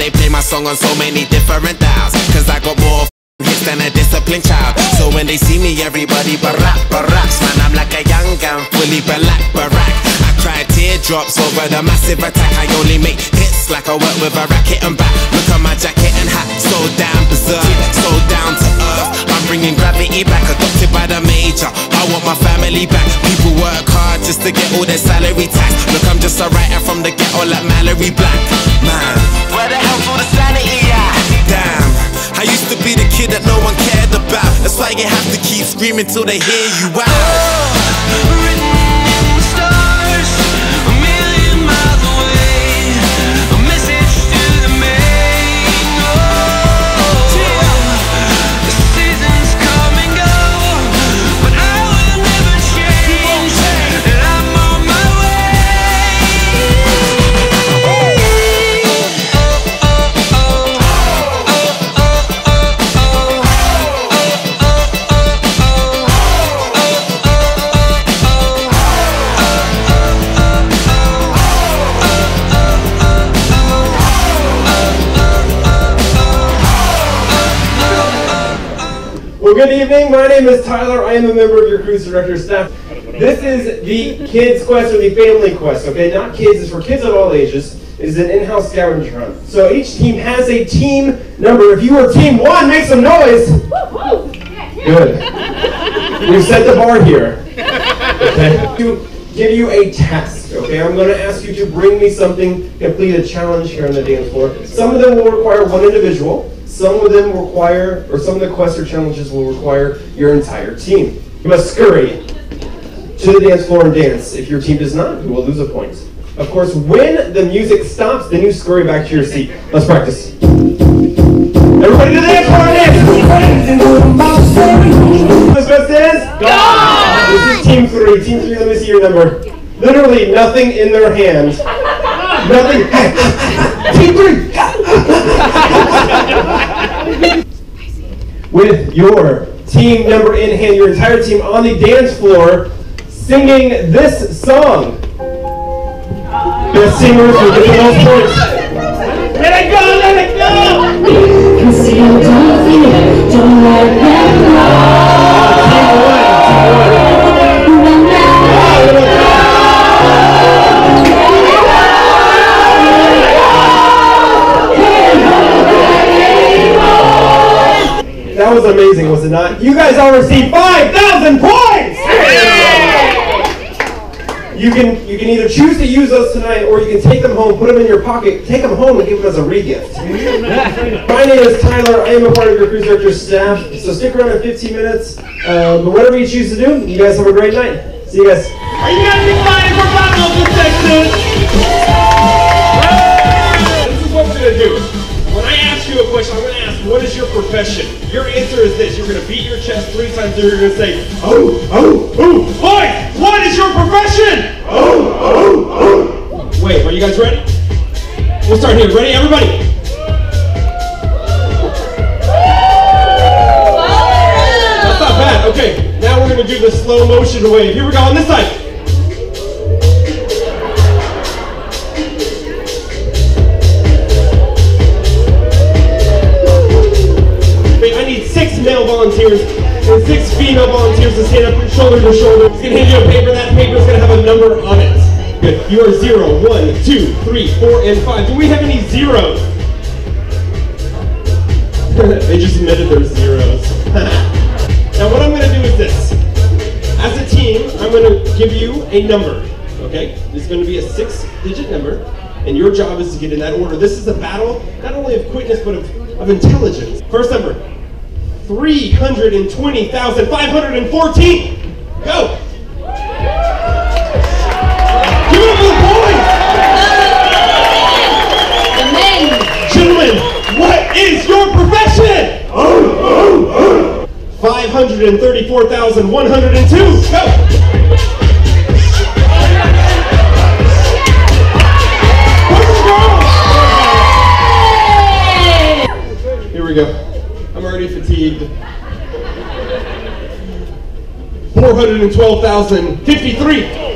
they play my song on so many different dials. Cause I got more hits than a disciplined child. So when they see me, everybody barracks. Man, I'm like a young gun, fully barack. I cry teardrops over the massive attack. I only make hits like I work with a racket and back. Look at my jacket and hat, so damn berserk, so down to earth. I'm bringing gravity back, adopted by the major. I want my family back. People work hard just to get all their salary tax. Look, I'm just a writer from the ghetto like Mallory Black. Man, where the hell's all the sanity at? Damn, I used to be the kid that no one cared about. That's why you have to keep screaming till they hear you out. Well, good evening. My name is Tyler. I am a member of your cruise director staff. This is the Kids Quest or the Family Quest, okay? Not kids, it's for kids of all ages. It is an in-house scavenger hunt. So each team has a team number. If you are team 1, make some noise. Good. We've set the bar here. Okay. To give you a task, okay? I'm going to ask you to bring me something, complete a challenge here on the dance floor. Some of them will require one individual. Some of them require, or some of the quests or challenges will require your entire team. You must scurry to the dance floor and dance. If your team does not, you will lose a point. Of course, when the music stops, then you scurry back to your seat. Let's practice. Everybody to the dance floor and dance! This best is? Go! This is team 3. Team 3, let me see your number. Literally nothing in their hand. Nothing. Team 3! With your team number in hand, your entire team on the dance floor singing this song. Best singers will get the most points. Let it go, let it go! Cause you don't let them go. Team 1, team 1. That was amazing, was it not? You guys all received 5,000 points! You can either choose to use those tonight, or you can take them home, put them in your pocket, take them home and give them as a re-gift. My name is Tyler. I am a part of your cruise director staff, so stick around in 15 minutes. But whatever you choose to do, you guys have a great night. See you guys. Are you guys excited for Battle of the Sexes? This is what we're going to do. When I ask you a question, I'm going to ask, what is your profession? Your answer is this. You're going to beat your chest 3 times, and you're going to say, oh, oh, oh. Boys, what is your profession? Oh, oh, oh. Wait, are you guys ready? We'll start here. Ready, everybody? That's not bad. Okay, now we're going to do the slow motion wave. Here we go on this side. Male volunteers and 6 female volunteers to stand up shoulder to shoulder. It's going to hand you a paper. That paper is going to have a number on it. Good. You are 0, 1, 2, 3, 4, and 5. Do we have any zeros? They just admitted there's zeros. Now what I'm going to do is this. As a team, I'm going to give you a number. Okay? This is going to be a 6-digit number, and your job is to get in that order. This is a battle not only of quickness but of intelligence. First number. 320,514. Go! Give it up for the boys! The men! Gentlemen, what is your profession? 534,102. Go! Here we go. I'm already fatigued. 412,053.